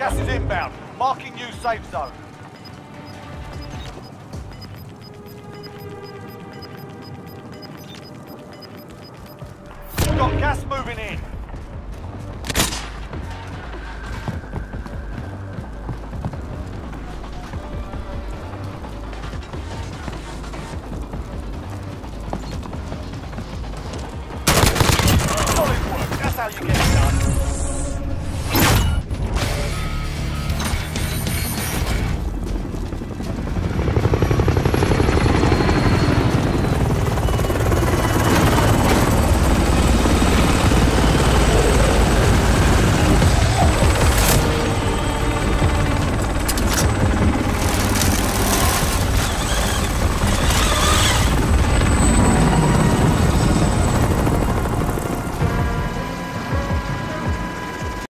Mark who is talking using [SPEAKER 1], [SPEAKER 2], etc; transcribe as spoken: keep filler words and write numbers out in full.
[SPEAKER 1] Gas is inbound. Marking new safe zone. We've got gas moving in. Solid work. That's how you get